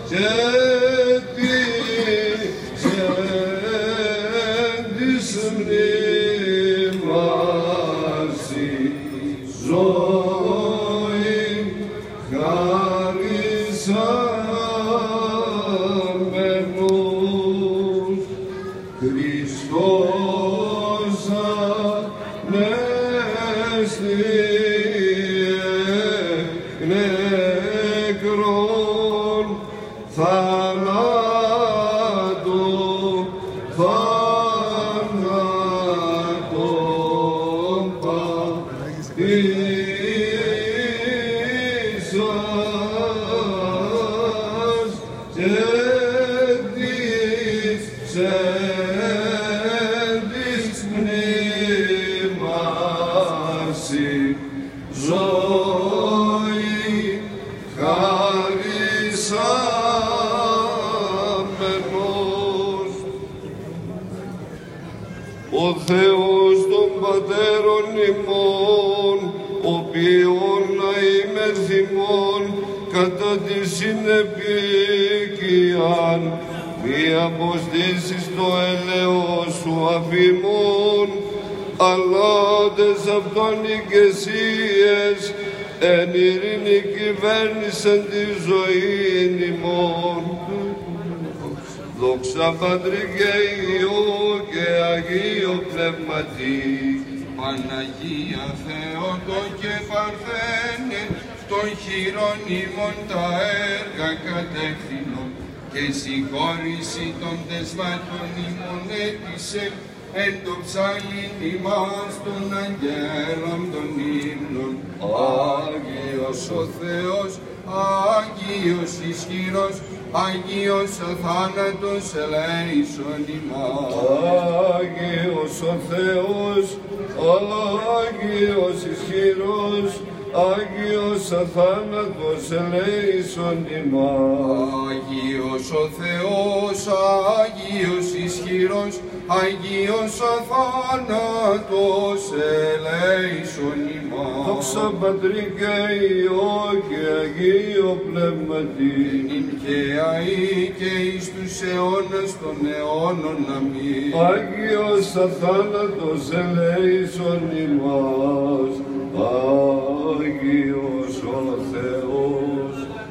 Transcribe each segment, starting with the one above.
και της μνήμας η ζωή χαρισάμενος Χριστός ανέστη νεκρών θανάτων πατήσας και της μνήμας η ζωή χαρισάμενος. Ο Θεός των Πατέρων ημών, οποίον να είμαι θυμών κατά τη συνεπίκειαν, μη αποστήσεις το έλεος σου αφημών, αλλά τες αυτόν ηγεσίες εν ειρήνη κυβέρνησαν τη ζωή ημών. Δόξα Πατρί και Υιό και Αγίο Πνεύματι. Παναγία Θεότο και Παρθένε, των χειρών ημών τα έργα κατεύθυνον και συγχώρηση των δεσμάτων ημών έτησε εν το ψάλιν ημάς των αγγέλων των ύμνων. Άγιος ο Θεός, Άγιος ισχυρός, Άγιος ο θάνατος ελέησον ημάς. Άγιος ο Θεός, Άγιος ισχυρός, Άγιος αθάνατος ελέησον ημάς. Άγιος ο Θεός, Άγιος ισχυρός, Άγιος αθάνατος ελέησον ημάς. Δόξα Πατρί και Υιό και Αγίο Πνεύματι. Νυν και αεί και εις τους αιώνας των αιώνων. Αμήν. Άγιος αθάνατος ελέησον ημάς. Άγιος ο Θεός,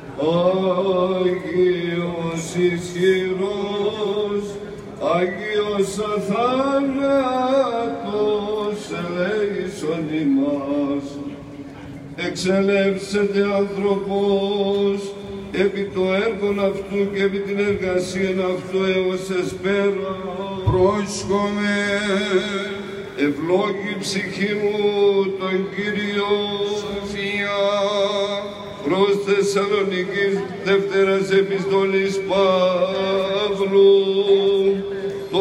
Άγιος ισχυρός, Άγιος αθάνατος ελέησον ημάς. Εξελεύσεται άνθρωπος επί το έργον αυτού και επί την εργασίαν αυτού έως εσπέρα. Πρόσχομαι. Ευλόγη ψυχή μου τον Κύριο. Σοφία. Προς Θεσσαλονικής Δεύτερας Επιστολής Παύλου το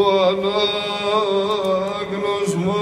ανάγνωσμα.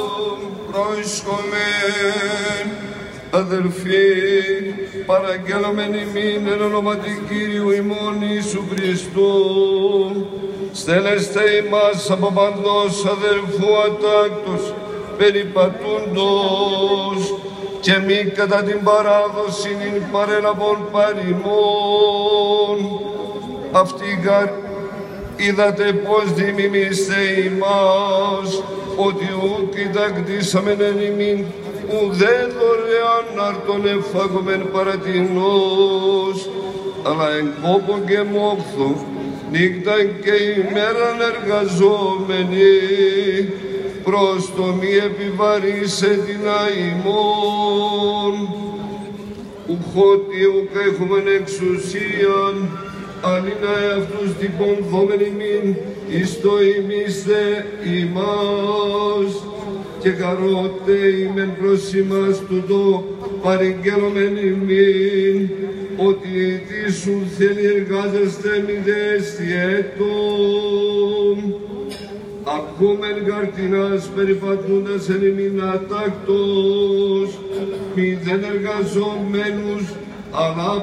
Πρόσχομεν. Αδελφοί, παραγγέλαμεν ημίν εν ονόματι Κύριου ημών Ιησού Χριστού, στέλνεστε ημάς από παντός αδελφού ατάκτος, περιπατούντος, και μη κατά την παράδοση νυν παρέλαβον παρημών. Αυτοί γαρ είδατε πως δημιμήστε ημάς, ότι ουκ κοιτακτήσαμεν εν ημίν, ουδέ δωρεάν αρτον εφάγομεν παρατηνός, αλλά εν κόπο και μόχθο, νύχταν και ημέραν εργαζόμενοι, προς το μη επιβαρύσε την αημών. Ουχότι ουκ έχομεν εξουσίαν, αλλήνα εαυτούς τυπονθόμεν ημίν, εις το ημίστε ημάς, και καρότε ημεν προς ημάς τούτο παρηγγέλωμεν ημίν, ότι τι σου θέλει εργάζεστε μη δέστη έτων. Ακούμεν καρτινάς περιπατούντας εν ημίν ατάκτος, μη δεν εργαζομένους, αλλά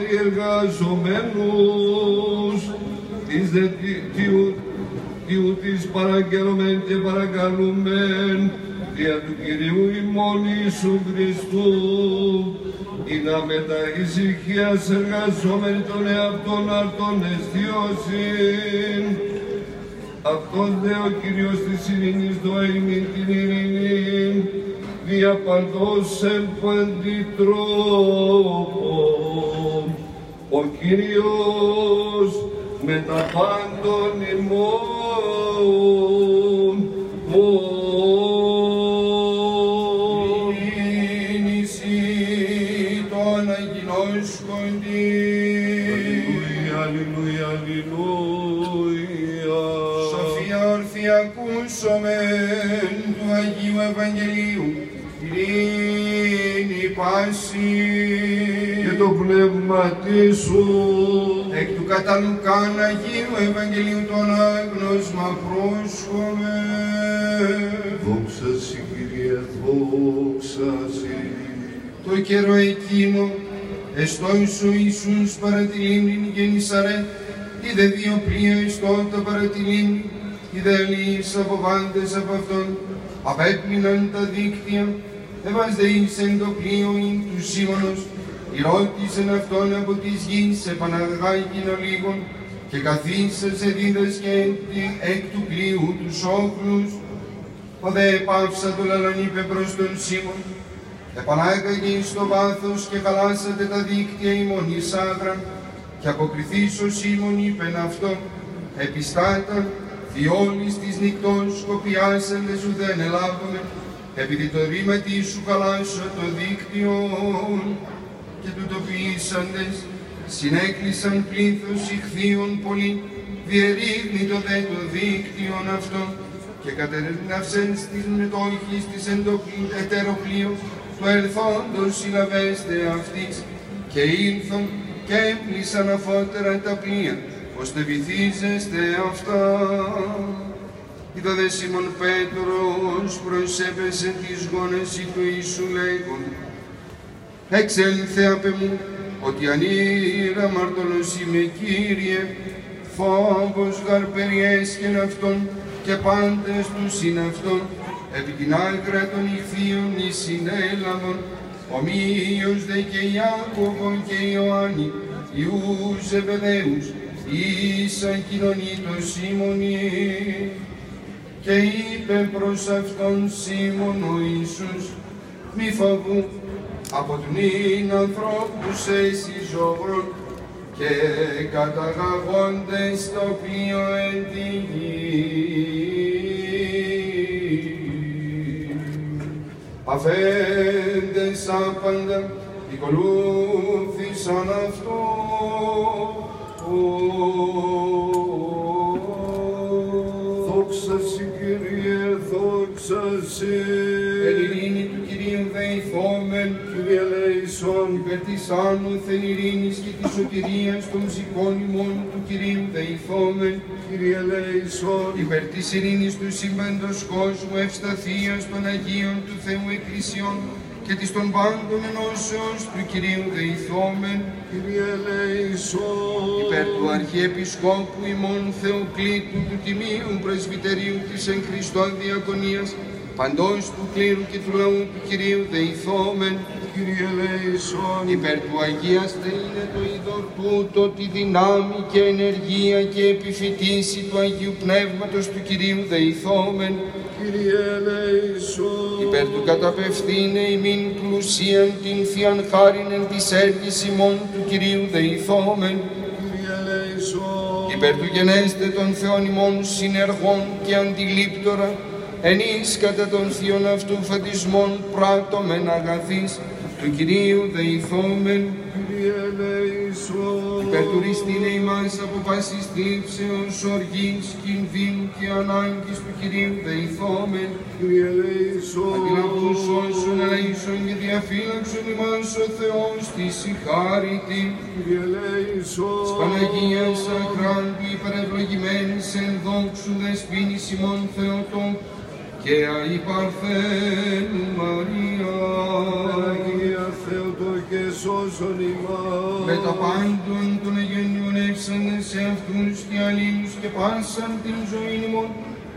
περιεργαζομένους, εις δε τι ούτης παραγγέλωμεν και παρακαλούμεν, δια του Κυρίου ημών Ιησού Χριστού, ή να μετα ησυχίας εργαζόμενοι των εαυτών αρτών αισθιώσιν. Αυτός δε ο Κύριος της ειρήνης δοήμην την ειρήνη, δια παντός ελπέντη τρόπον. Ο Κύριος με τα πάντων ημών, ειρήνηση των αγινόσκοντι. Αλληλούια, αλληλούια. Σοφία ορθή ακούσομεν του Αγίου Ευαγγελίου, ειρήνη πάση. Και το πνεύμα σου. Εκ του κατά Λουκάν Αγίου Ευαγγελίου των άγνωσμα πρόσχομαι. Δόξα σοι, Κύριε, δόξα σοι. Το καιρό εκείνο, εστόι σου Ιησούς παρά τη λίμνην γεννησαρέ, είδε δύο πλοία εστότα παρά τη λίμνη, είδε αλλοίς αποβάντες από αυτόν, απέπλυναν τα δίκτυα, εβάζde εις εν το πλοίο ειν του Σίμωνος, ρώτησεν αυτόν από της γης επαναγάγειν ολίγων, και καθίσασε δίδασκε εκ του πλοίου τους όχλους. Ο δε επάυσα το λαλον είπε προς τον Σίμων, επανάγαγε εις το βάθος και χαλάσατε τα δίκτυα ημών εις άδρα, και αποκριθείς ο Σίμων είπεν αυτό, επιστάτα, διόλης της νυκτός σκοπιάσαντες ουδέν ελάβουμε, επειδή το ρήματι σου χαλάσω το δίκτυο. Και τούτο ποιήσαντες, συνέκλεισαν πλήθος ηχθείων πολύ, διερρήγνητο δε το δίκτυον αυτό, και κατερναυσεν στις μετόχης της ετεροπλοίου, του ελθόντος συλλαβέστε αυτής, και ήλθον και έπλησαν αφότερα τα πλοία, ώστε βυθίζεστε αυτά. Είδα δε Σίμων Πέτρος προσέπεσε της γόνεσι του Ιησού λέγον, εξέλθε απ' εμού, ότι ανήρα μαρτωλός είμαι, Κύριε, φόβος γαρ περιέσχεν αυτόν και πάντες τους είναι αυτόν, επί την άκρα των ηχθείων εις συνέλαβον, ομοίως δε και Ιάκωβο και Ιωάννη, Ιούς Ζεβεδαίους, εις ακοινωνήτω Σίμωνη. Και είπε προς αυτόν Σίμων ο Ιησούς, μη φοβού, από του νυν ανθρώπους έσυ ζωγρών, και καταγαγόντες στο πλοίο εν τη γη. Αφέντες άπαντα ακολούθησαν αυτό. Δόξα σοι, Κύριε, δόξα σοι. Εν ειρήνη του Κυρίου δεηθόμεν, Κύριε ελέησον. υπέρ της άνωθεν ειρήνης και της σωτηρίας των ψυχών ημών του Κυρίου δεηθόμεν, Κύριε ελέησον. υπέρ της ειρήνης του σύμπαντος κόσμου, ευσταθίας των Αγίων του Θεού Εκκλησιών και της των πάντων ενώσεως του Κυρίου δεηθόμεν, Κύριε ελέησον. υπέρ του Αρχιεπισκόπου ημών Θεοκλήτου του Τιμίου Πρεσβυτερίου της εν Χριστώ Διακονίας, παντός του κλήρου και του λαού του Κυρίου δεηθόμεν, Κύριε ελέησον. υπέρ του Αγίας είναι το είδωρ τούτο, τη δυνάμει και ενεργία και επιφυτίση του Αγίου Πνεύματος του Κυρίου δεηθόμεν, Κύριε ελέησον. υπέρ του καταπευθύνε ημίν πλουσίαν την θείαν χάριν εν της έργης ημών του Κυρίου δεηθόμεν, Κύριε ελέησον. υπέρ του γενέστε των Θεών ημών συνεργών και αντιλήπτορα, ενείς κατά των θείων αυτού φαντισμών πράττομεν αγαθής, του Κυρίου δεηθόμεν, Κύριε ελέησον. υπέρ του ρηστήνε ημάς από πάσης θλίψεως, οργής, κινδύνου και ανάγκης του Κυρίου δεηθόμεν, Κύριε ελέησον. αντιλαβούς όσων ελέησον και διαφύλαξον ημάς ο Θεός της συγχάρητη, Κύριε ελέησον. Παναγίας αχράντου υπερευλογημένης εν δόξου δεσποίνης ημών Θεοτόπου και αϊπαρθένου Μαρία. Παναγία Θεοτό και σώσον ημάς. Με τα πάντων των αγενειών εύσαντες σε αυτούς και αλλήλους και πάσαν την ζωή ημών,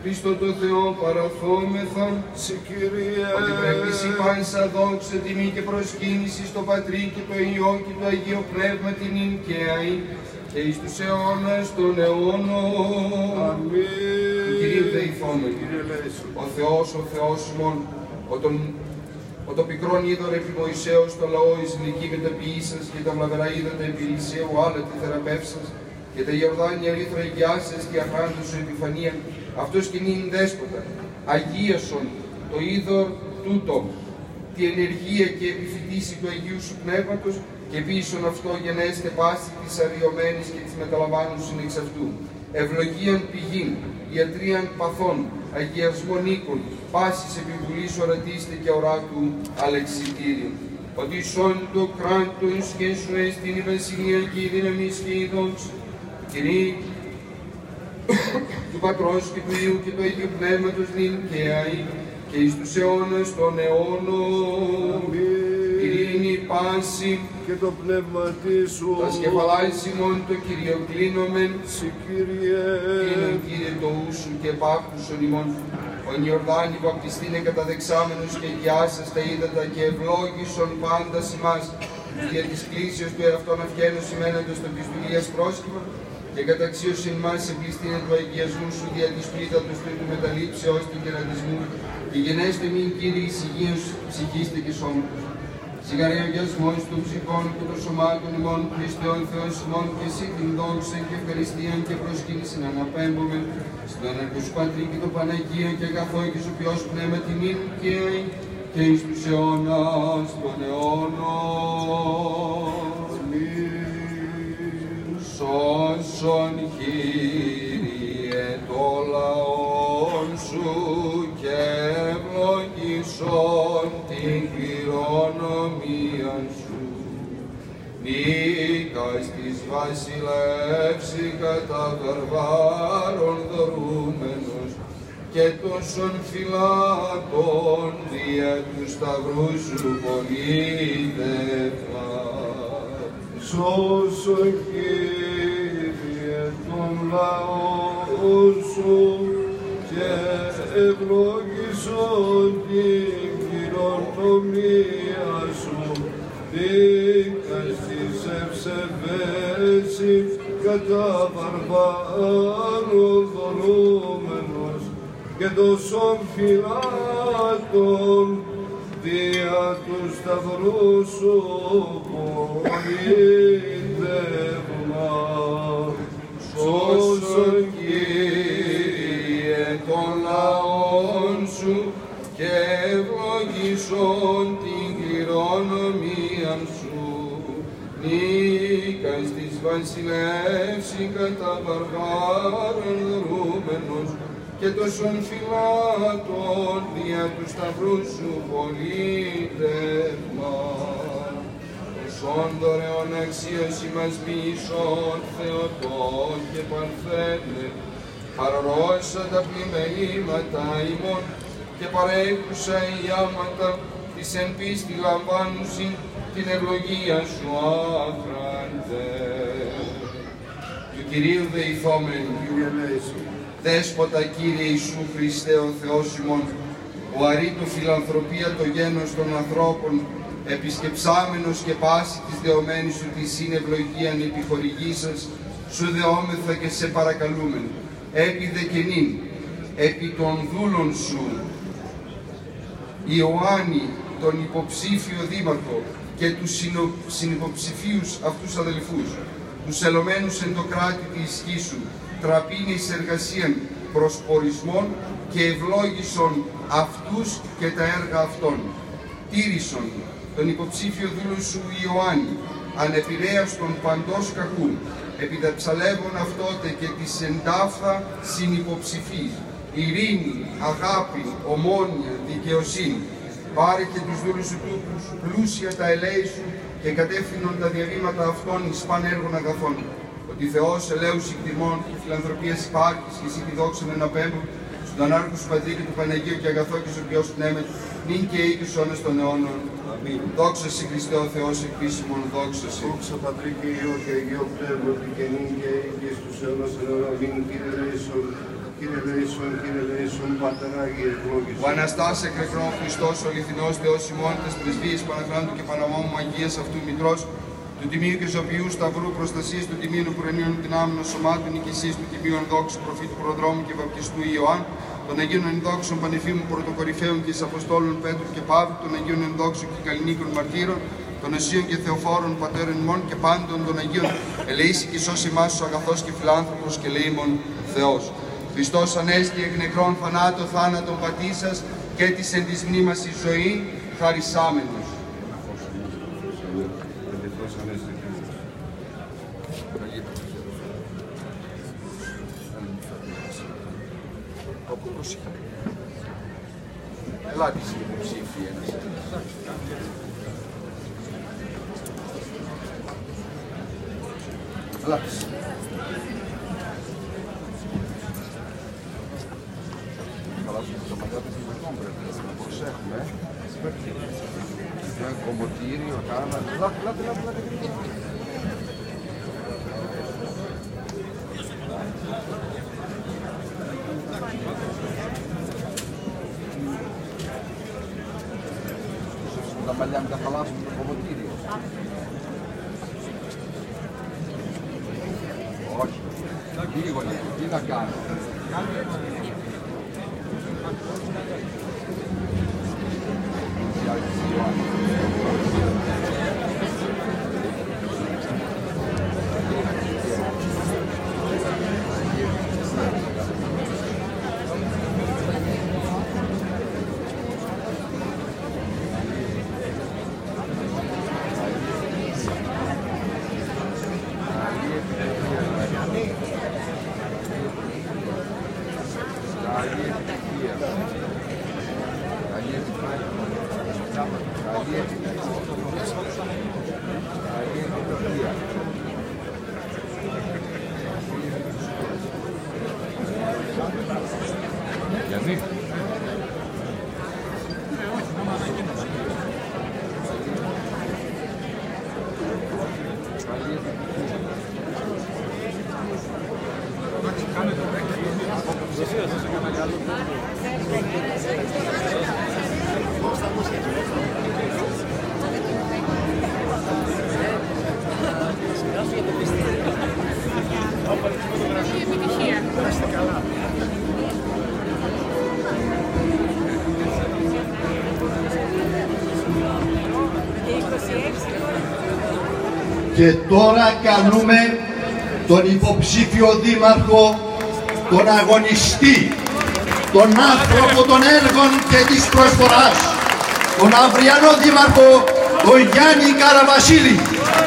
Χριστό το Θεό παραθόμεθα, Συ Κύριε, ότι πρέπει σοι πάνσα δόξα, τιμή και προσκύνηση στο Πατρί και το Υιό και το Αγίο Πνεύμα την ίν και αεί και εις τους αιώνας των αιώνων. αμήν. Του Κυρίου δεηθόμεν. Κύριε Λέησον. Ο Θεός ημών, ο το πικρόν είδωρ επί Μωυσέως το λαό εις ηλική μεταποιήσας και τα βλαβερά είδατα επί Ηλυσίου άλλα τη θεραπεύσας και τα Ιορδάνια ρήθρα οικιάσας και αχράντου σου επιφανία, αυτός και νυν δέσποτα, αγίασον το είδωρ τούτο, τη ενεργία και επιφυτίση του Αγίου σου Πνεύματος και πίσον αυτό γενέστε πάση της αρριωμένης και της μεταλαμβάνουσιν εξ αυτού. Ευλογίαν πηγήν, ιατρίαν παθών, αγιασμών οίκων, πάσης επιβουλής ορατήστε και οράτου αλεξιτήριον. Ότι σών το κράτος και σου έστειν η βασιλεία και η δύναμη και η δόξα, Κυρί, του Πατρός και του Υιού και του Αγίου Πνεύματος νυν και αεί και εις τους αιώνας των αιώνων. Ειρήνη πάση Και το πνεύμα σου. τα σκεφαλάεις ημών το Κύριο κλείνομεν. Συ Κύριε, Κλείνον Κύριε το ούσου και πάπτουσον ημών. Ο Ιορδάνη βαπτιστήνε καταδεξάμενος και γιάσας τα ύδατα και ευλόγησον πάντα ημάς. Δια της κλήσεως του εαυτόν αυγαίνοςημέναντος των της δουλείας πρόσχημα και καταξίωσιν μας εμπληστήνε του αγιασμού σου δια της πλήτατος του μεταλήψεως του κερατισμού και γενέστε μην Κύριε εις υγείως ψυχήστε και σώματος. Σιγαρεογιασμός των ψυχών και των σωμάτων ημών, Χριστέων Θεός ημών και εσύ την δόξα και ευχαριστίαν και προσκύνησιν αναπέμπομεν στον Αναρχό σου Πατρί και το Παναγία και αγαθό και σου Υιός Πνεύμα τιμήν και εις τους αιώνας των αιώνων. Σώσον Κύριε το λαόν σου και ευλογήσον την κληρονομία σου. Νίκας της βασιλεύση κατά βαρβάρων δωρούμενος και τόσων φυλάτων δια του σταυρού σου πολίτευμα. σώσον Κύριε τον λαό σου και ευλόγησον την κληρονομία σου. Δίκας της ευσεβέση κατά βαρβάρων δωρούμενος και τόσων φυλάτων δια του σταυρού σου πολίτευμα. Σώσον Κύριε των λαών σου και ευλογήσον την κληρονομία σου. Νίκας της βασιλεύση κατά βαρβάρων δωρούμενος και τόσων φυλάτων δια του σταυρού σου πολίτευμα. Όσον δωρεών αξίωση μας ποιησόν Θεοτόν και Παρθένε, παρορώσα τα πλημελήματα ημών και παρέχουσα οι άματα της εν πίστη λαμβάνουσιν την ευλογία σου άφραντε. Του Κυρίου δεηθόμεν, Κύριε Λέησον. Δέσποτα Κύριε Ιησού Χριστέ ο Θεός ημών, ο αρήτου φιλανθρωπία το γένος των ανθρώπων, επισκεψάμενος και πάση της δεωμένης σου της συνευλογίαν επιχορηγήσας, σου δεόμεθα και σε παρακαλούμεν, επί δε και νυν, επί των δούλων σου, Ιωάννη, τον υποψήφιο δήμαρχο και τους συνυποψηφίους αυτούς αδελφούς, τους ελωμένους εν το κράτη της γης σου, τραπήνης εργασίαν προσπορισμών και ευλόγησον αυτούς και τα έργα αυτών. Τήρησον τον υποψήφιο δούλου σου Ιωάννη, ανεπηρέαστον παντός κακού, επί τα ψαλεύων αυτότε και της εντάφθα συνυποψηφής, ειρήνη, αγάπη, ομόνοια, δικαιοσύνη. Πάρε και τους δούλους σου τούτους πλούσια τα ελέη σου και κατεύθυνον τα διαβήματα αυτών εις παν έργων αγαθών. Ότι Θεός ελέους εκτιμών και φιλανθρωπίας υπάρχεις και εσύ τη δόξα να αναπέμπουν στον Ανάρχο σου Πατρί και του Παναγίου και αγαθό και σου Υιός Πνεύμα, νυν και ή τους αιώνας των αιώνων. Αμήν. Δόξα σε Χριστέ ο Θεός εκπίσιμον, δόξα σε. Δόξα Πατρί και Υιό και Αγίο Πνεύμα και νυν και στους αιώνας των αιώνων. Αμήν. Κύριε Λέησον. Κύριε Λέησον, Πατέρα Άγιε ευλόγησον. Ο Αναστάς εκρεκρόν Χριστός, ο αληθινός Θεός ημών, τες πρεσβείες Παναχράντου και Παναμόμου Αγίας αυτού Μητρός, του Τιμίου και Ζωοποιού Σταυρού Προστασίας, του Τιμίου Ουκρανίων Δυνάμεων Σωμάτων Νικησίας, του Τιμίου Ενδόξου Προφήτου Προδρόμου και Βαπτιστού Ιωάνν, των Αγίων Ενδόξων Πανεφήμων Πρωτοκορυφαίων και Αποστόλων Πέτρου και Παύλου, των Αγίων Ενδόξων και Καλλινίκων Μαρτύρων, των Εσίων και Θεοφόρων Πατέρων ημών και πάντων των Αγίων, ελεήσει και σώσει εμάς ο αγαθός και φιλάνθρωπος και ελεήμων Θεός. Χριστός ανέστη εκ νεκρών θανάτω θάνατον πατήσας και της εν της μνήμας η ζωή χαρισάμενος. Ελάτε οι υποψήφοι ένας. Ελάτε. Το μαγιάτο του μεκόν πρέπει να προσέχουμε. Ένα κομμωτήριο, κάνα. Ελάτε. Τα παλιά με τα χαλάσουν το κομμωτήριο. Όχι. Λίγο, τι να κάνω. Και τώρα καλούμε τον υποψήφιο δήμαρχο, τον αγωνιστή, τον άνθρωπο των έργων και της προσφοράς, τον αυριανό δήμαρχο, τον Γιάννη Καραβασίλη.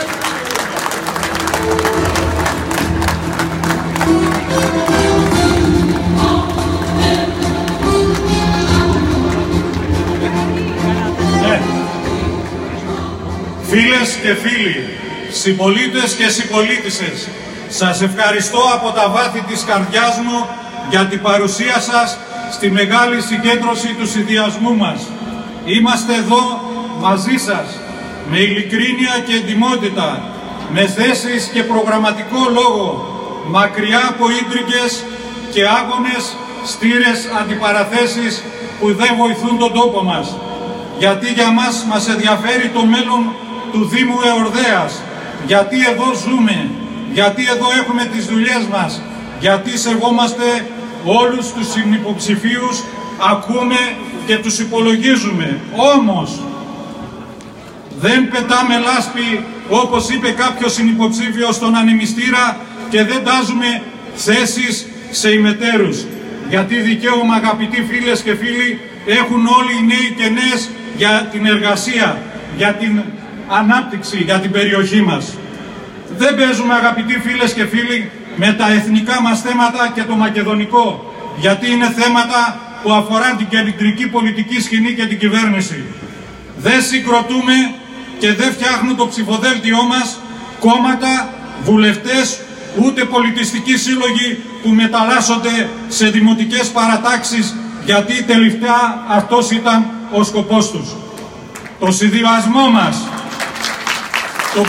Φίλες και φίλοι, συμπολίτες και συμπολίτισσες, σας ευχαριστώ από τα βάθη της καρδιάς μου για την παρουσία σας στη μεγάλη συγκέντρωση του συνδυασμού μας. Είμαστε εδώ μαζί σας, με ειλικρίνεια και εντιμότητα, με θέσεις και προγραμματικό λόγο, μακριά από ίντρικες και άγονες στήρες αντιπαραθέσεις που δεν βοηθούν τον τόπο μας. Γιατί για μας ενδιαφέρει το μέλλον του Δήμου Εορδαίας, γιατί εδώ ζούμε, γιατί εδώ έχουμε τις δουλειές μας, γιατί σεβόμαστε όλους τους συνυποψηφίους, ακούμε και τους υπολογίζουμε. Όμως, δεν πετάμε λάσπη, όπως είπε κάποιος συνυποψήφιος, στον ανεμιστήρα και δεν τάζουμε θέσεις σε ημετέρους. Γιατί δικαίωμα, αγαπητοί φίλες και φίλοι, έχουν όλοι οι νέοι και νέες για την εργασία, για την ανάπτυξη, για την περιοχή μας. Δεν παίζουμε, αγαπητοί φίλες και φίλοι, με τα εθνικά μας θέματα και το μακεδονικό, γιατί είναι θέματα που αφορά την κεντρική πολιτική σκηνή και την κυβέρνηση. Δεν συγκροτούμε και δεν φτιάχνουν το ψηφοδέλτιό μας κόμματα, βουλευτές, ούτε πολιτιστικοί σύλλογοι που μεταλλάσσονται σε δημοτικές παρατάξεις, γιατί τελευταία αυτός ήταν ο σκοπός τους. Το συνδυασμό μας το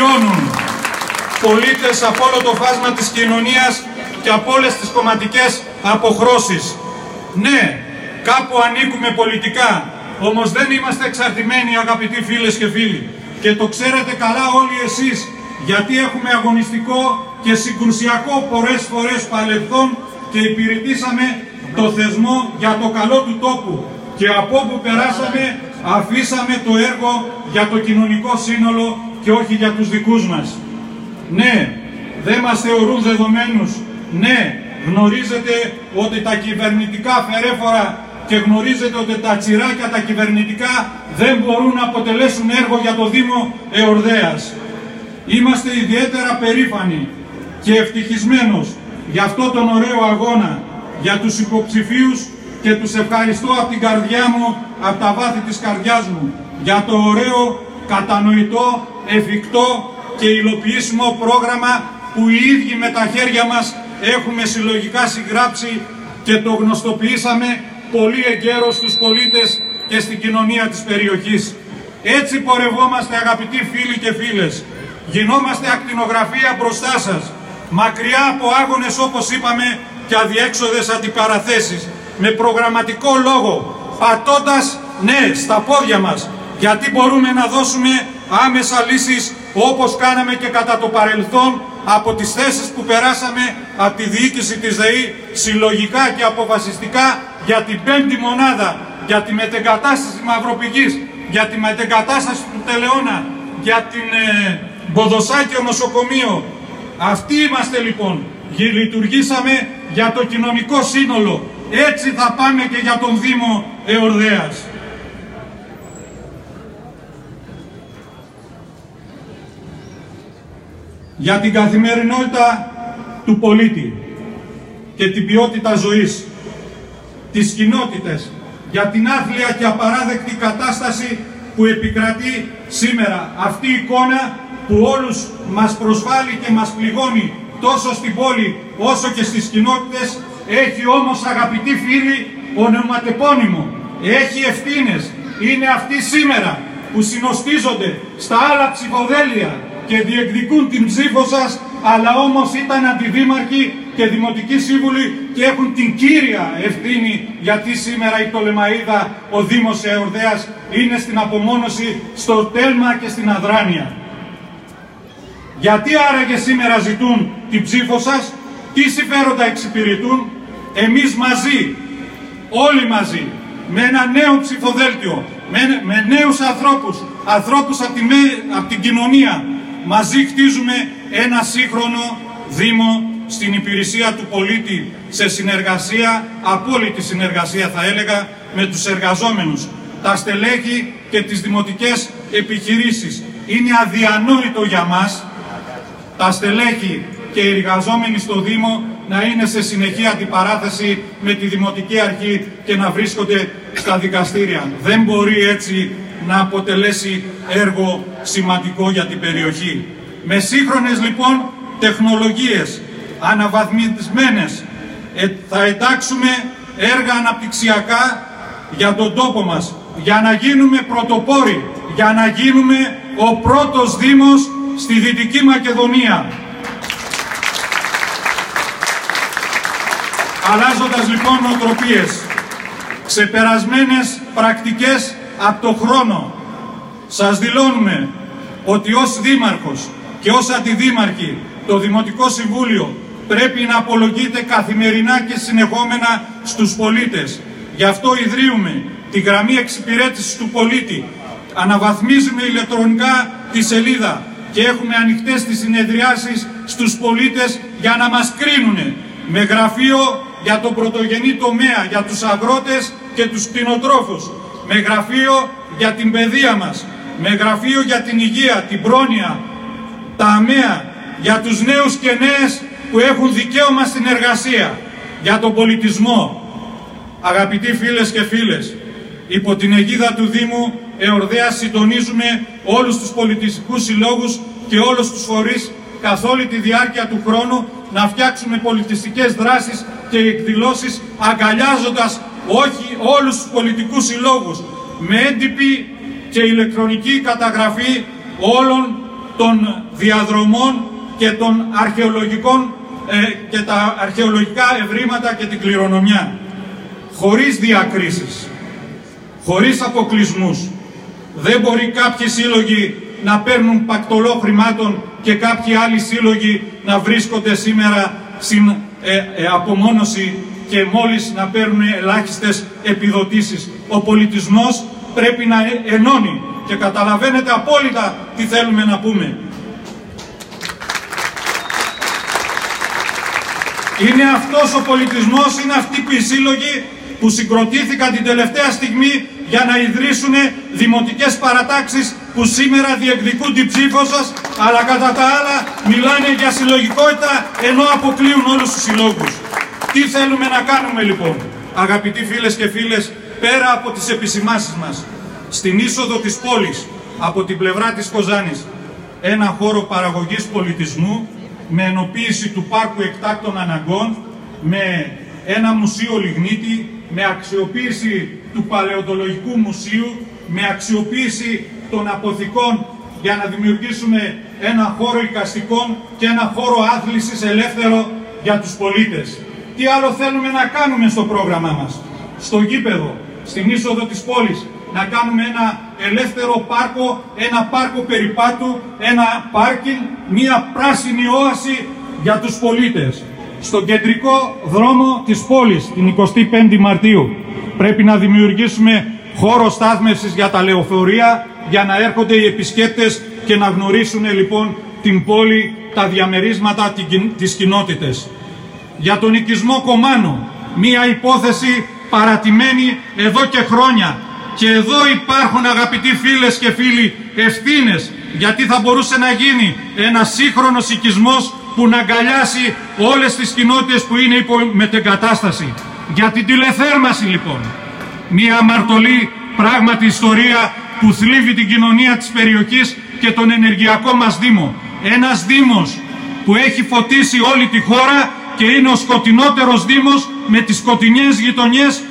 πλαισιώνουν πολίτες από όλο το φάσμα της κοινωνίας και από όλες τις κομματικές αποχρώσεις. Ναι, κάπου ανήκουμε πολιτικά, όμως δεν είμαστε εξαρτημένοι, αγαπητοί φίλες και φίλοι. Και το ξέρετε καλά όλοι εσείς, γιατί έχουμε αγωνιστικό και συγκρουσιακό πολλές φορές παρελθόν και υπηρετήσαμε το θεσμό για το καλό του τόπου. Και από όπου περάσαμε, αφήσαμε το έργο για το κοινωνικό σύνολο και όχι για τους δικούς μας. Ναι, δεν μας θεωρούν δεδομένους. Ναι, γνωρίζετε ότι τα κυβερνητικά φερέφορα και γνωρίζετε ότι τα τσιράκια τα κυβερνητικά δεν μπορούν να αποτελέσουν έργο για το Δήμο Εορδαίας. Είμαστε ιδιαίτερα περήφανοι και ευτυχισμένος για αυτό τον ωραίο αγώνα, για τους υποψηφίους, και τους ευχαριστώ από την καρδιά μου, από τα βάθη της καρδιάς μου, για το ωραίο, κατανοητό, εφικτό και υλοποιήσιμο πρόγραμμα που οι ίδιοι με τα χέρια μας έχουμε συλλογικά συγγράψει και το γνωστοποιήσαμε πολύ εγκαίρως στους πολίτες και στην κοινωνία της περιοχής. Έτσι πορευόμαστε, αγαπητοί φίλοι και φίλες. Γινόμαστε ακτινογραφία μπροστά σας, μακριά από άγονες, όπως είπαμε, και αδιέξοδες αντιπαραθέσεις, με προγραμματικό λόγο, πατώντας, ναι, στα πόδια μας, γιατί μπορούμε να δώσουμε άμεσα λύσεις, όπως κάναμε και κατά το παρελθόν, από τις θέσεις που περάσαμε από τη διοίκηση της ΔΕΗ, συλλογικά και αποφασιστικά, για την 5η μονάδα, για τη μετεγκατάσταση της Μαυροπηγής, για τη μετεγκατάσταση του Τελεώνα, για την Μποδοσάκιο νοσοκομείο. Αυτοί είμαστε λοιπόν. Λειτουργήσαμε για το κοινωνικό σύνολο. Έτσι θα πάμε και για τον Δήμο Εορδαίας. Για την καθημερινότητα του πολίτη και την ποιότητα ζωής, τις κοινότητες, για την άθλια και απαράδεκτη κατάσταση που επικρατεί σήμερα. Αυτή η εικόνα που όλους μας προσβάλλει και μας πληγώνει τόσο στην πόλη όσο και στις κοινότητες, έχει όμως, αγαπητοί φίλοι, ονοματεπώνυμο. Έχει ευθύνες. Είναι αυτοί σήμερα που συνοστίζονται στα άλλα ψηφοδέλεια και διεκδικούν την ψήφο σας, αλλά όμως ήταν αντιδήμαρχοι και δημοτικοί σύμβουλοι και έχουν την κύρια ευθύνη, γιατί σήμερα η Πτολεμαΐδα, ο Δήμος Εορδαίας, είναι στην απομόνωση, στο τέλμα και στην αδράνεια. Γιατί άραγε σήμερα ζητούν την ψήφο σας, τι συμφέροντα εξυπηρετούν? Εμείς μαζί, όλοι μαζί, με ένα νέο ψηφοδέλτιο, με νέους ανθρώπους από την κοινωνία, μαζί χτίζουμε ένα σύγχρονο Δήμο στην υπηρεσία του πολίτη, σε συνεργασία, απόλυτη συνεργασία θα έλεγα, με τους εργαζόμενους, τα στελέχη και τις δημοτικές επιχειρήσεις. Είναι αδιανόητο για μας τα στελέχη και οι εργαζόμενοι στο Δήμο να είναι σε συνεχή αντιπαράθεση με τη Δημοτική Αρχή και να βρίσκονται στα δικαστήρια. Δεν μπορεί έτσι να αποτελέσει έργο σημαντικό για την περιοχή. Με σύγχρονες λοιπόν τεχνολογίες αναβαθμισμένες θα εντάξουμε έργα αναπτυξιακά για τον τόπο μας, για να γίνουμε πρωτοπόροι, για να γίνουμε ο πρώτος Δήμος στη Δυτική Μακεδονία. Αλλάζοντας λοιπόν νοοτροπίες, ξεπερασμένες πρακτικές από το χρόνο, σας δηλώνουμε ότι ως Δήμαρχος και ως Αντιδήμαρχοι το Δημοτικό Συμβούλιο πρέπει να απολογείται καθημερινά και συνεχόμενα στους πολίτες. Γι' αυτό ιδρύουμε τη γραμμή εξυπηρέτησης του πολίτη, αναβαθμίζουμε ηλεκτρονικά τη σελίδα και έχουμε ανοιχτές τις συνεδριάσεις στους πολίτες για να μας κρίνουνε, με γραφείο για τον πρωτογενή τομέα, για τους αγρότες και τους κτηνοτρόφους, με γραφείο για την παιδεία μας, με γραφείο για την υγεία, την πρόνοια, τα ΑΜΕΑ, για τους νέους και νέες που έχουν δικαίωμα στην εργασία, για τον πολιτισμό. Αγαπητοί φίλες και φίλες, υπό την αιγίδα του Δήμου Εορδαίας συντονίζουμε όλους τους πολιτιστικούς συλλόγους και όλους τους φορείς καθ' όλη τη διάρκεια του χρόνου να φτιάξουμε πολιτιστικές δράσεις και εκδηλώσεις, αγκαλιάζοντας όχι όλους τους πολιτικούς συλλόγους, με έντυπη και ηλεκτρονική καταγραφή όλων των διαδρομών και των αρχαιολογικών και τα αρχαιολογικά ευρήματα και την κληρονομιά. Χωρίς διακρίσεις, χωρίς αποκλεισμούς. Δεν μπορεί κάποιοι σύλλογοι να παίρνουν πακτολό χρημάτων και κάποιοι άλλοι σύλλογοι να βρίσκονται σήμερα στην απομόνωση και μόλις να παίρνουν ελάχιστες επιδοτήσεις. Ο πολιτισμός πρέπει να ενώνει και καταλαβαίνετε απόλυτα τι θέλουμε να πούμε. Είναι αυτός ο πολιτισμός, είναι αυτοί οι σύλλογοι που συγκροτήθηκαν την τελευταία στιγμή για να ιδρύσουν δημοτικές παρατάξεις που σήμερα διεκδικούν την ψήφο σας, αλλά κατά τα άλλα μιλάνε για συλλογικότητα ενώ αποκλείουν όλους τους συλλόγους. Τι θέλουμε να κάνουμε λοιπόν, αγαπητοί φίλες και φίλες, πέρα από τις επισημάσεις μας, στην είσοδο της πόλης, από την πλευρά της Κοζάνης, ένα χώρο παραγωγής πολιτισμού, με ενοποίηση του πάρκου εκτάκτων αναγκών, με ένα μουσείο λιγνίτη, με αξιοποίηση του Παλαιοντολογικού Μουσείου, με αξιοποίηση των αποθηκών για να δημιουργήσουμε ένα χώρο εικαστικών και ένα χώρο άθλησης ελεύθερο για τους πολίτες. Τι άλλο θέλουμε να κάνουμε στο πρόγραμμά μας? Στο γήπεδο, στην είσοδο της πόλης, να κάνουμε ένα ελεύθερο πάρκο, ένα πάρκο περιπάτου, ένα πάρκινγκ, μία πράσινη όαση για τους πολίτες. Στον κεντρικό δρόμο της πόλης, την 25η Μαρτίου, πρέπει να δημιουργήσουμε χώρο στάθμευσης για τα λεωφορεία, για να έρχονται οι επισκέπτες και να γνωρίσουν λοιπόν την πόλη, τα διαμερίσματα, τις κοινότητες. Για τον οικισμό Κομάνο, μία υπόθεση παρατημένη εδώ και χρόνια. Και εδώ υπάρχουν, αγαπητοί φίλες και φίλοι, ευθύνες, γιατί θα μπορούσε να γίνει ένας σύγχρονος οικισμός που να αγκαλιάσει όλες τις κοινότητες που είναι υπό μετεγκατάσταση. Για την τηλεθέρμανση λοιπόν, μία αμαρτωλή πράγματι ιστορία που θλίβει την κοινωνία της περιοχής και τον ενεργειακό μας Δήμο. Ένας Δήμος που έχει φωτίσει όλη τη χώρα και είναι ο σκοτεινότερος Δήμος με τις σκοτεινές γειτονιές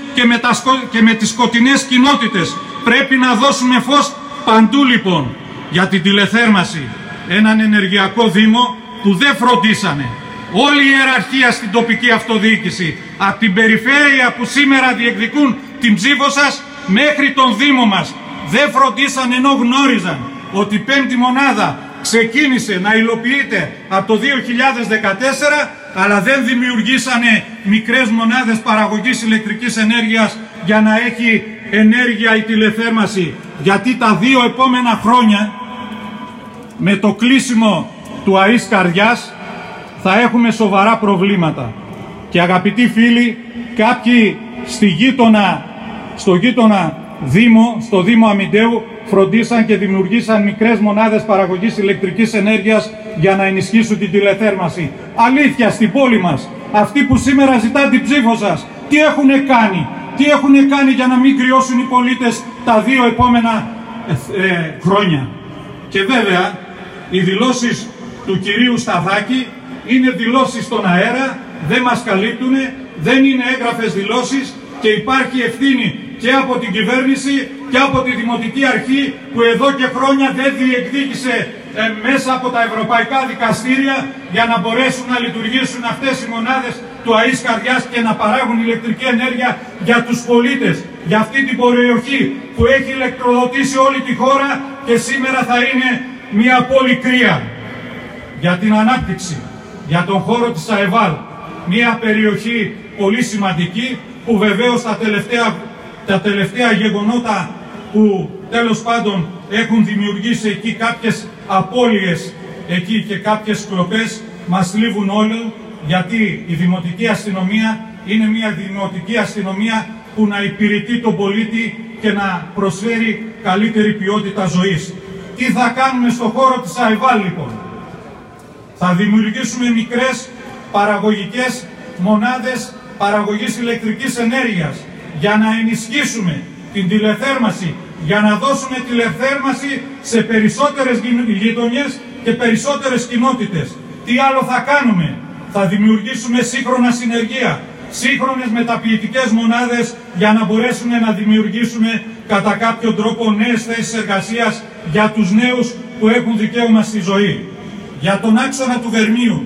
και με τις σκοτεινές κοινότητες. Πρέπει να δώσουμε φως παντού λοιπόν για την τηλεθέρμανση. Έναν ενεργειακό Δήμο που δεν φροντίσανε. Όλη η ιεραρχία στην τοπική αυτοδιοίκηση, από την περιφέρεια που σήμερα διεκδικούν την ψήφο σας, μέχρι τον Δήμο μας, δεν φροντίσαν ενώ γνώριζαν ότι η πέμπτη μονάδα ξεκίνησε να υλοποιείται από το 2014, αλλά δεν δημιουργήσανε μικρές μονάδες παραγωγής ηλεκτρικής ενέργειας για να έχει ενέργεια η τηλεθέρμανση. Γιατί τα 2 επόμενα χρόνια, με το κλείσιμο του ΑΕΣ Καρδιάς, θα έχουμε σοβαρά προβλήματα. Και αγαπητοί φίλοι, κάποιοι στο γείτονα Δήμο, στο Δήμο Αμυντέου, φροντίσαν και δημιουργήσαν μικρές μονάδες παραγωγής ηλεκτρικής ενέργειας για να ενισχύσουν την τηλεθέρμανση. Αλήθεια, στην πόλη μας, αυτοί που σήμερα ζητάνε την ψήφο σας, τι έχουν κάνει για να μην κρυώσουν οι πολίτες τα 2 επόμενα χρόνια. Και βέβαια, οι δηλώσεις του κυρίου Σταθάκη είναι δηλώσεις στον αέρα, δεν μας καλύπτουν, δεν είναι έγγραφες δηλώσεις και υπάρχει ευθύνη και από την κυβέρνηση και από τη Δημοτική Αρχή που εδώ και χρόνια δεν διεκδίκησε μέσα από τα ευρωπαϊκά δικαστήρια για να μπορέσουν να λειτουργήσουν αυτές οι μονάδες του ΑΕΣ Καρδιάς και να παράγουν ηλεκτρική ενέργεια για τους πολίτες, για αυτή την περιοχή που έχει ηλεκτροδοτήσει όλη τη χώρα και σήμερα θα είναι μια πόλη κρύα. Για την ανάπτυξη, για τον χώρο της ΑΕΒΑΛ, μια περιοχή πολύ σημαντική που βεβαίως τα τελευταία γεγονότα που τέλος πάντων έχουν δημιουργήσει εκεί κάποιες απώλειες εκεί και κάποιες κλοπές μας θλίβουν όλοι, γιατί η Δημοτική Αστυνομία είναι μια δημοτική αστυνομία που να υπηρετεί τον πολίτη και να προσφέρει καλύτερη ποιότητα ζωής. Τι θα κάνουμε στον χώρο της ΑΕΒΑΛ λοιπόν? Θα δημιουργήσουμε μικρές παραγωγικές μονάδες παραγωγής ηλεκτρικής ενέργειας για να ενισχύσουμε την τηλεθέρμανση, για να δώσουμε τηλεθέρμανση σε περισσότερες γειτονιές και περισσότερες κοινότητες. Τι άλλο θα κάνουμε? Θα δημιουργήσουμε σύγχρονα συνεργεία, σύγχρονες μεταποιητικές μονάδες για να μπορέσουμε να δημιουργήσουμε κατά κάποιο τρόπο νέες θέσεις εργασίας για τους νέους που έχουν δικαίωμα στη ζωή. Για τον άξονα του Βερμίου,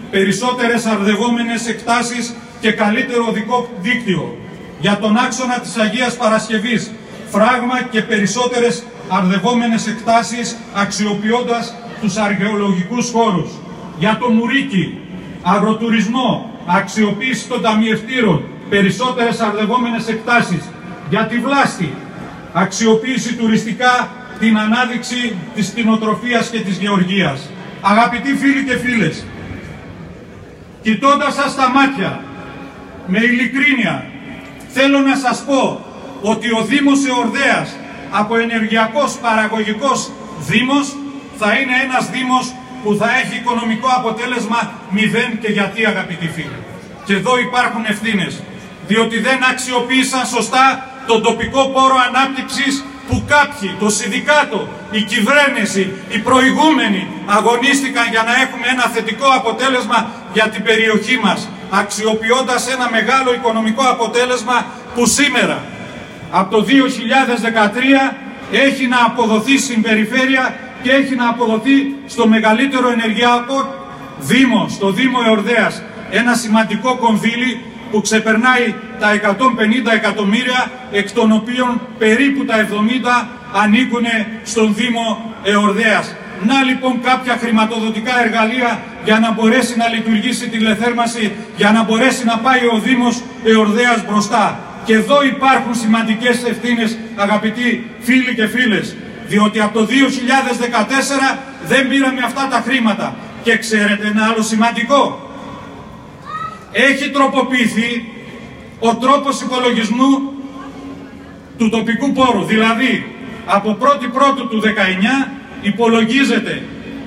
περισσότερες αρδευόμενες εκτάσεις και καλύτερο οδικό δίκτυο. Για τον άξονα της Αγίας Παρασκευής, φράγμα και περισσότερες αρδευόμενες εκτάσεις αξιοποιώντας τους αρχαιολογικούς χώρους. Για το Μουρίκι, αγροτουρισμό, αξιοποίηση των ταμιευτήρων, περισσότερες αρδευόμενες εκτάσεις. Για τη Βλάστη, αξιοποίηση τουριστικά, την ανάδειξη της κτηνοτροφίας και της γεωργίας. Αγαπητοί φίλοι και φίλες, κοιτώντας σας στα μάτια, με ειλικρίνεια, θέλω να σας πω ότι ο Δήμος Εορδαίας, από ενεργειακός παραγωγικός Δήμος, θα είναι ένας Δήμος που θα έχει οικονομικό αποτέλεσμα 0. Και γιατί, αγαπητοί φίλοι? Και εδώ υπάρχουν ευθύνες, διότι δεν αξιοποίησαν σωστά τον τοπικό πόρο ανάπτυξης που κάποιοι, το συνδικάτο, η κυβέρνηση, οι προηγούμενοι αγωνίστηκαν για να έχουμε ένα θετικό αποτέλεσμα για την περιοχή μας, αξιοποιώντας ένα μεγάλο οικονομικό αποτέλεσμα που σήμερα, από το 2013, έχει να αποδοθεί στην περιφέρεια και έχει να αποδοθεί στο μεγαλύτερο ενεργειακό Δήμο, στο Δήμο Εορδαίας, ένα σημαντικό κονδύλι που ξεπερνάει τα 150 εκατομμύρια, εκ των οποίων περίπου τα 70 ανήκουν στον Δήμο Εορδαίας. Να λοιπόν κάποια χρηματοδοτικά εργαλεία για να μπορέσει να λειτουργήσει τηλεθέρμανση, για να μπορέσει να πάει ο Δήμος Εορδαίας μπροστά. Και εδώ υπάρχουν σημαντικές ευθύνες, αγαπητοί φίλοι και φίλες, διότι από το 2014 δεν πήραμε αυτά τα χρήματα. Και ξέρετε ένα άλλο σημαντικό? Έχει τροποποιηθεί ο τρόπος υπολογισμού του τοπικού πόρου. Δηλαδή, από 1η Πρώτου του 19 υπολογίζεται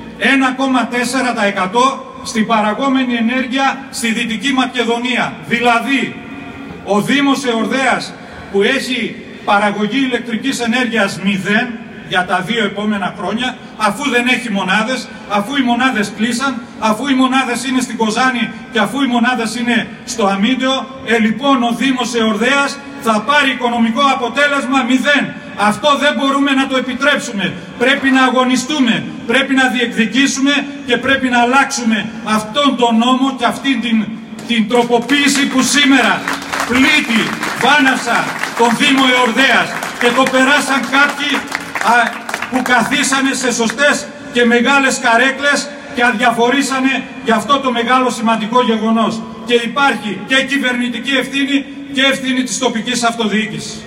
1,4% στην παραγόμενη ενέργεια στη Δυτική Μακεδονία. Δηλαδή, ο Δήμος Εορδαίας, που έχει παραγωγή ηλεκτρικής ενέργειας 0 για τα 2 επόμενα χρόνια, αφού δεν έχει μονάδες, αφού οι μονάδες κλείσαν, αφού οι μονάδες είναι στην Κοζάνη και αφού οι μονάδες είναι στο Αμίντεο, λοιπόν ο Δήμος Εορδαίας θα πάρει οικονομικό αποτέλεσμα 0. Αυτό δεν μπορούμε να το επιτρέψουμε. Πρέπει να αγωνιστούμε, πρέπει να διεκδικήσουμε και πρέπει να αλλάξουμε αυτόν τον νόμο και αυτήν την τροποποίηση που σήμερα πλήττει βάναυσα τον Δήμο Εορδαίας και το περάσαν κάποιοι που καθίσανε σε σωστές και μεγάλες καρέκλες και αδιαφορήσανε για αυτό το μεγάλο σημαντικό γεγονός. Και υπάρχει και κυβερνητική ευθύνη και ευθύνη της τοπικής αυτοδιοίκησης.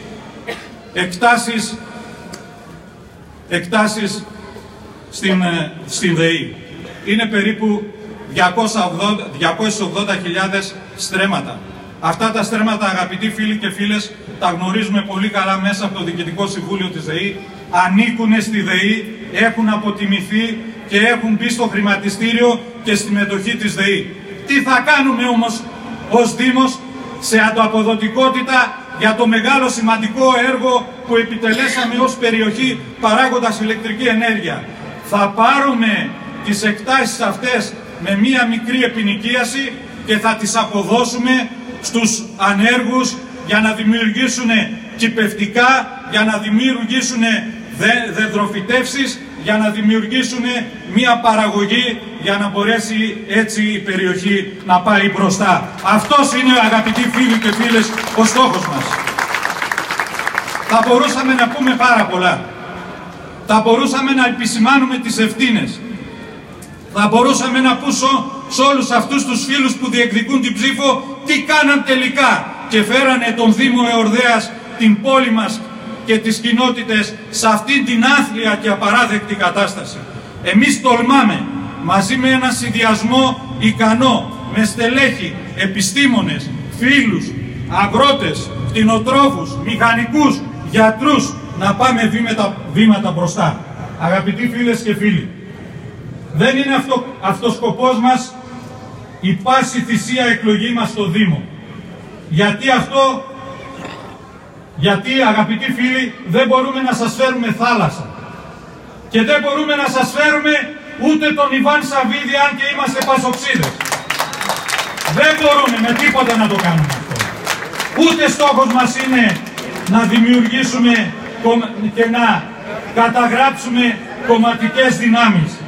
Εκτάσεις στην ΔΕΗ. Είναι περίπου 280.000 στρέμματα. Αυτά τα στρέμματα, αγαπητοί φίλοι και φίλες, τα γνωρίζουμε πολύ καλά μέσα από το Διοικητικό Συμβούλιο της ΔΕΗ, ανήκουν στη ΔΕΗ, έχουν αποτιμηθεί και έχουν μπει στο χρηματιστήριο και στη μετοχή της ΔΕΗ. Τι θα κάνουμε όμως ως Δήμος σε ανταποδοτικότητα για το μεγάλο σημαντικό έργο που επιτελέσαμε ως περιοχή παράγοντας ηλεκτρική ενέργεια? Θα πάρουμε τις εκτάσεις αυτές με μία μικρή επινοικίαση και θα τις αποδώσουμε στους ανέργους για να δημιουργήσουν κηπευτικά, για να δημιουργήσουν δεδροφυτεύσεις, για να δημιουργήσουν μία παραγωγή για να μπορέσει έτσι η περιοχή να πάει μπροστά. Αυτός είναι, αγαπητοί φίλοι και φίλες, ο στόχος μας. Θα μπορούσαμε να πούμε πάρα πολλά. Θα μπορούσαμε να επισημάνουμε τις ευθύνες. Θα μπορούσαμε να πούμε σε όλους αυτούς τους φίλους που διεκδικούν την ψήφο τι κάναν τελικά και φέρανε τον Δήμο Εορδαίας, την πόλη μας και τις κοινότητες σε αυτήν την άθλια και απαράδεκτη κατάσταση. Εμείς τολμάμε μαζί με έναν συνδυασμό ικανό, με στελέχη, επιστήμονες, φίλους, αγρότες, κτηνοτρόφους, μηχανικούς, γιατρούς, να πάμε βήματα μπροστά. Αγαπητοί φίλες και φίλοι, δεν είναι αυτός σκοπός μας η πάση θυσία εκλογή μας στο Δήμο. Γιατί αγαπητοί φίλοι, δεν μπορούμε να σας φέρουμε θάλασσα. Και δεν μπορούμε να σας φέρουμε ούτε τον Ιβάν Σαββίδη, αν και είμαστε πασοξίδες. Δεν μπορούμε με τίποτα να το κάνουμε αυτό. Ούτε στόχος μας είναι να δημιουργήσουμε και να καταγράψουμε κομματικές δυνάμεις.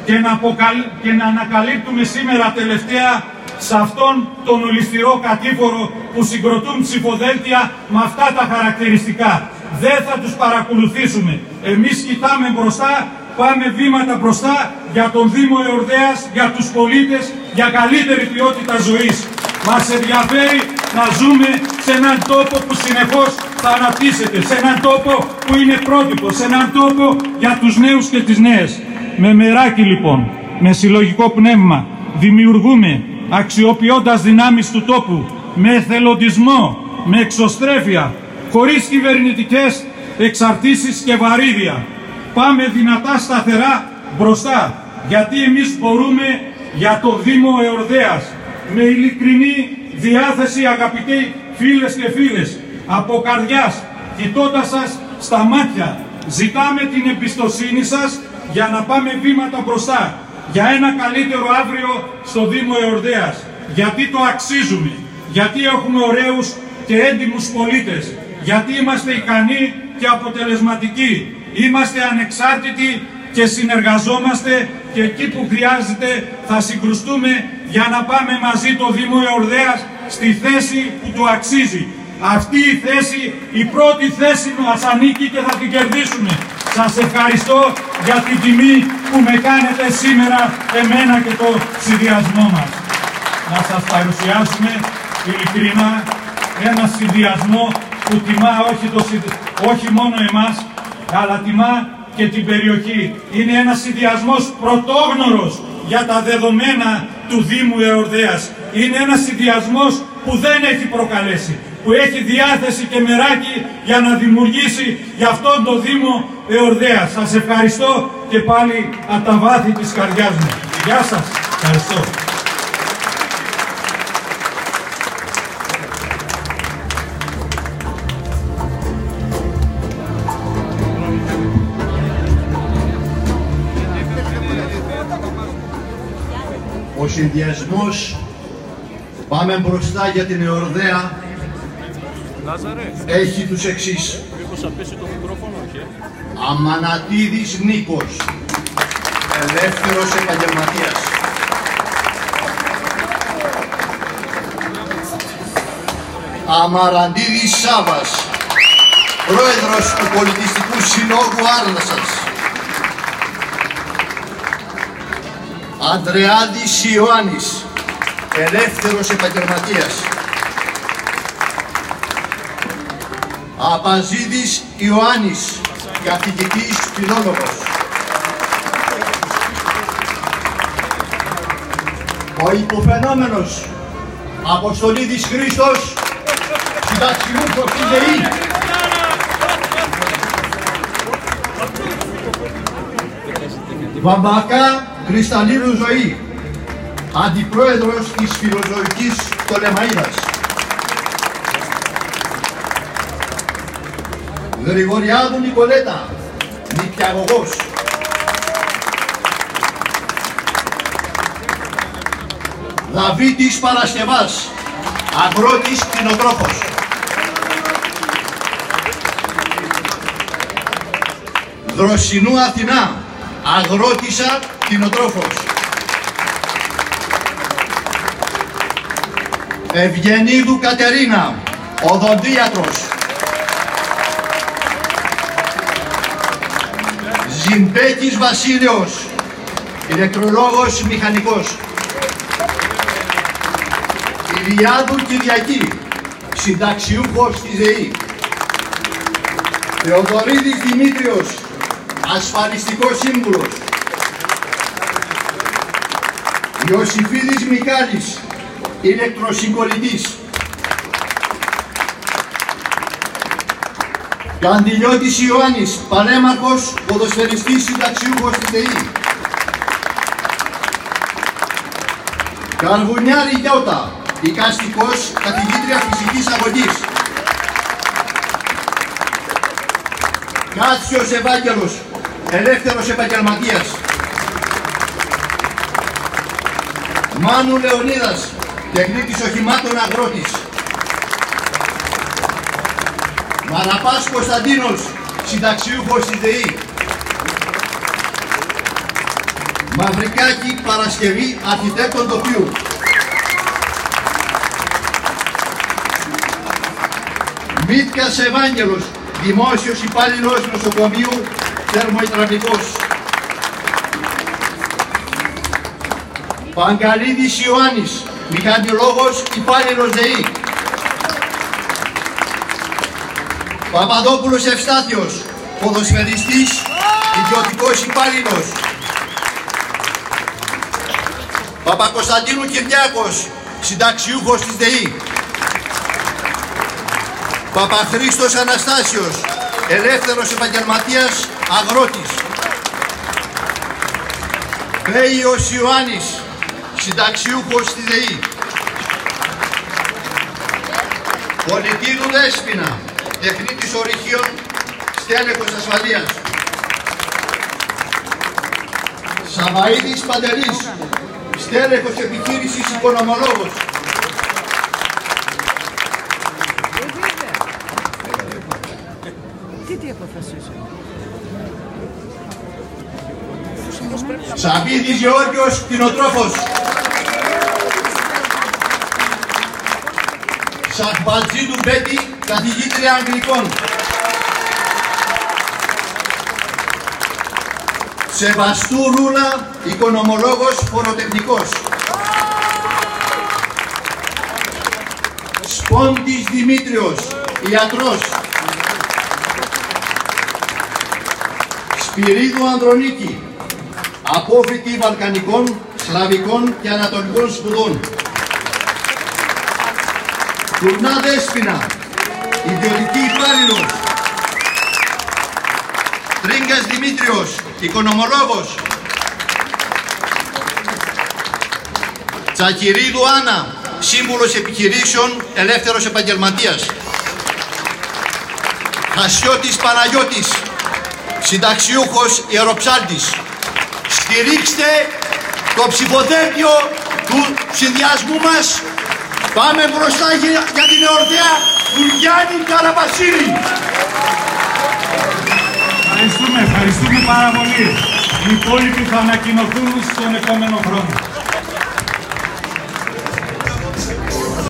και να ανακαλύπτουμε σήμερα τελευταία σε αυτόν τον ολισθηρό κατήφορο που συγκροτούν ψηφοδέλτια με αυτά τα χαρακτηριστικά. Δεν θα τους παρακολουθήσουμε. Εμείς κοιτάμε μπροστά, πάμε βήματα μπροστά για τον Δήμο Εορδαίας, για τους πολίτες, για καλύτερη ποιότητα ζωής. Μας ενδιαφέρει να ζούμε σε έναν τόπο που συνεχώς θα αναπτύσσεται, σε έναν τόπο που είναι πρότυπο, σε έναν τόπο για τους νέους και τις νέες. Με μεράκι λοιπόν, με συλλογικό πνεύμα, δημιουργούμε, αξιοποιώντας δυνάμεις του τόπου, με εθελοντισμό, με εξωστρέφεια, χωρίς κυβερνητικές εξαρτήσεις και βαρύδια. Πάμε δυνατά σταθερά μπροστά, γιατί εμείς μπορούμε για το Δήμο Εορδαίας. Με ειλικρινή διάθεση, αγαπητοί φίλες και φίλες, από καρδιάς, κοιτώντας σας στα μάτια, ζητάμε την εμπιστοσύνη σας για να πάμε βήματα μπροστά, για ένα καλύτερο αύριο στο Δήμο Εορδαίας. Γιατί το αξίζουμε, γιατί έχουμε ωραίους και έντιμους πολίτες, γιατί είμαστε ικανοί και αποτελεσματικοί, είμαστε ανεξάρτητοι και συνεργαζόμαστε, και εκεί που χρειάζεται θα συγκρουστούμε για να πάμε μαζί το Δήμο Εορδαίας στη θέση που του αξίζει. Αυτή η θέση, η πρώτη θέση μας ανήκει και θα την κερδίσουμε. Σας ευχαριστώ για την τιμή που με κάνετε σήμερα εμένα και το συνδυασμό μας. Να σας παρουσιάσουμε ειλικρινά ένα συνδυασμό που τιμά όχι μόνο εμάς, αλλά τιμά και την περιοχή. Είναι ένας συνδυασμός πρωτόγνωρος για τα δεδομένα του Δήμου Εορδαίας. Είναι ένας συνδυασμός που δεν έχει προκαλέσει, που έχει διάθεση και μεράκι για να δημιουργήσει για αυτόν τον Δήμο Εορδαίας. Σας ευχαριστώ και πάλι από τα βάθη της καρδιάς μου. Γεια σας. Ευχαριστώ. Ο συνδυασμός «Πάμε μπροστά για την Εορδαία» έχει τους εξής. Αμανατίδης Νίκος, ελεύθερος επαγγελματίας. Αμαραντίδης Σάβας, πρόεδρος του Πολιτιστικού Συλλόγου Άρνασας. Ανδρεάδης Ιωάννης, ελεύθερος επαγγελματίας. Απαζίδης Ιωάννης, καθηγητής φιλόλογος. Ο υποφαινόμενος Αποστολίδης Χρήστος, συνταξιούχος της ΔΕΗ. Βαμβακά Κρυσταλλίνου Ζωή, αντιπρόεδρος της Φιλοζωικής Πτολεμαΐδας. Γρηγοριάδου Νικολέτα, νηπιαγωγός. Δαβίτης Παρασκευάς, αγρότης κτηνοτρόφος. Δροσινού Αθηνά, αγρότησα κτηνοτρόφος. Ευγενίδου Κατερίνα, οδοντίατρος. Ζιμπέκης Βασίλειος, ηλεκτρολόγος μηχανικός. Ηλιάδου Κυριακή, συνταξιούχος της ΔΕΗ. Θεοδωρίδης Δημήτριος, ασφαλιστικός σύμβουλος. Ιωσήφιδης Μιχάλης, ηλεκτροσυγκολητής. Καντιλιώτης Ιωάννης, πανέμαρχος, ποδοσφαιριστής, συνταξιούχος της ΔΕΗ. Καρβουνιάρη Γιώτα, εικαστικός, καθηγήτρια φυσικής αγωγής. Κάτσιος Ευάγγελος, ελεύθερος επαγγελματίας. Μάνου Λεωνίδας, τεχνίτης οχημάτων αγρότης. Μαραπάς Κωνσταντίνος, συνταξιούχος της ΔΕΗ. Μαυρικάκη Παρασκευή, αρχιτέκτον τοπίου. Μήτκας Ευάγγελος, δημόσιος υπάλληλος νοσοκομείου, θερμοϊδραυλικός. Παγκαλίδης Ιωάννης, μηχανολόγος, υπάλληλος ΔΕΗ. Παπαδόπουλος Ευστάθιος, ποδοσφαιριστής, ιδιωτικός υπάλληλος. Παπακοσταντίνου Κυριάκος, συνταξιούχος της ΔΕΗ. Παπαχρήστος Αναστάσιος, ελεύθερος επαγγελματίας, αγρότης. Πέιος Ιωάννης, συνταξιούχος της ΔΕΗ. Πολιτίδου Δέσποινα, τεχνίτης ορυχείων, στέλεχος ασφαλείας. Σαβαΐδης Παντελής, στέλεχος επιχείρησης, οικονομολόγος. Τι αποφασίσατε? Σαββίδης Γεώργιος, κτηνοτρόφος. Σαχμπατζίδου Μπέτη, καθηγήτρια Αγγλικών. Σεβαστού Ρούλα, οικονομολόγος, φοροτεχνικός. Σπόντης Δημήτριος, ιατρός. Σπυρίδου Ανδρονίκη, απόφοιτη βαλκανικών, σλαβικών και ανατολικών σπουδών. Τουρνά Δέσποινα, ιδιωτική υπάλληλος. Τρίγκας Δημήτριος, οικονομολόγος. Τσακυρίδου Άννα, σύμβουλος επιχειρήσεων, ελεύθερος επαγγελματίας. Χασιώτης Παναγιώτης, συνταξιούχος ιεροψάλτης. Στηρίξτε το ψηφοδέλτιο του συνδυασμού μας. Πάμε μπροστά για την εορταία του Γιάννη Καραβασίλη. Ευχαριστούμε πάρα πολύ. Οι υπόλοιποι θα ανακοινωθούν στον επόμενο χρόνο.